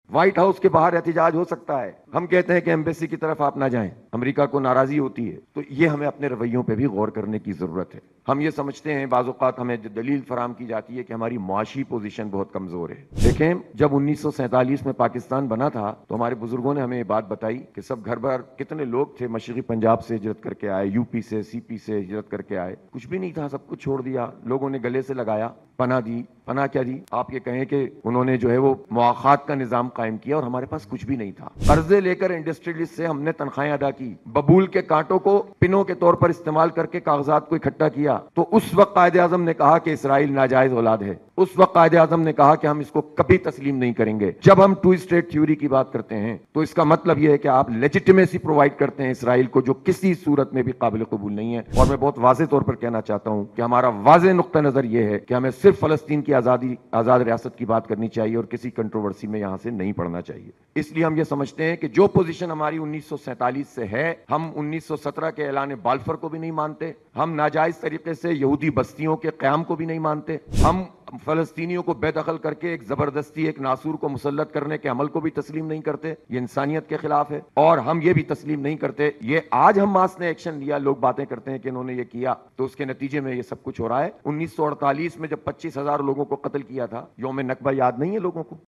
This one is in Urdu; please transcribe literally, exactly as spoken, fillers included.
وائٹ ہاؤس کے باہر احتجاج ہو سکتا ہے. ہم کہتے ہیں کہ ایمبیسی کی طرف آپ نہ جائیں, امریکہ کو ناراضی ہوتی ہے. تو یہ ہمیں اپنے رویوں پہ بھی غور کرنے کی ضرورت ہے. ہم یہ سمجھتے ہیں بعض اوقات ہمیں دلیل فراہم کی جاتی ہے کہ ہماری معاشی پوزیشن بہت کمزور ہے. دیکھیں, جب انیس سو سینتالیس میں پاکستان بنا تھا تو ہمارے بزرگوں نے ہمیں یہ بات بتائی کہ سب گھر بار کتنے لوگ تھے مشرقی پنجاب سے ہجرت کر کے آئے, یو پی سے, سی پی سے ہجرت کر کے آئے. کچھ بھی نہیں تھا, سب کچھ چھوڑ دیا. لوگوں نے گلے سے لگایا, پناہ دی. پناہ کیا دی؟ آپ یہ کہیں کہ انہوں نے جو ہے وہ مواخات کا نظام قائم کیا اور ہمارے پاس کچھ بھی نہیں تھا. قرضے لے کر انڈسٹریلسٹ سے ہم نے تنخواہیں ادا کی, ببول کے کانٹوں کو پنوں کے طور پر استعمال کر کے کاغذات کو اکٹھا کیا. تو اس وقت قائد اعظم نے کہا کہ اسرائیل ناجائز اولاد ہے. اس وقت قائد اعظم نے کہا کہ ہم اس کو کبھی تسلیم نہیں کریں گے. جب ہم ٹو اسٹیٹ تھیوری کی بات کرتے ہیں تو اس کا مطلب یہ ہے کہ آپ لیجیٹیمیسی پرووائڈ کرتے ہیں اسرائیل کو, جو کسی صورت میں بھی قابل قبول نہیں ہے. اور میں بہت واضح طور پر کہنا چاہتا ہوں کہ ہمارا واضح نقطہ نظر یہ ہے کہ ہمیں صرف فلسطین کی آزادی, آزاد ریاست کی بات کرنی چاہیے اور کسی کنٹروورسی میں یہاں سے نہیں پڑنا چاہیے. اس لیے ہم یہ سمجھتے ہیں کہ جو پوزیشن ہماری انیس سو سینتالیس سے ہے, ہم انیس سو سترہ کے اعلان بالفر کو بھی نہیں مانتے, ہم ناجائز طریقے سے یہودی بستیوں کے قیام کو بھی نہیں مانتے, ہم فلسطینیوں کو بے دخل کر کے ایک زبردستی ایک ناسور کو مسلط کرنے کے عمل کو بھی تسلیم نہیں کرتے. یہ انسانیت کے خلاف ہے. اور ہم یہ بھی تسلیم نہیں کرتے, یہ آج ہم ماس نے ایکشن لیا, لوگ باتیں کرتے ہیں کہ انہوں نے یہ کیا, تو اس کے نتیجے میں یہ سب کچھ ہو رہا ہے. انیس سو اڑتالیس میں جب پچیس ہزار لوگوں کو قتل کیا تھا, یوم نکبہ یاد نہیں ہے لوگوں کو؟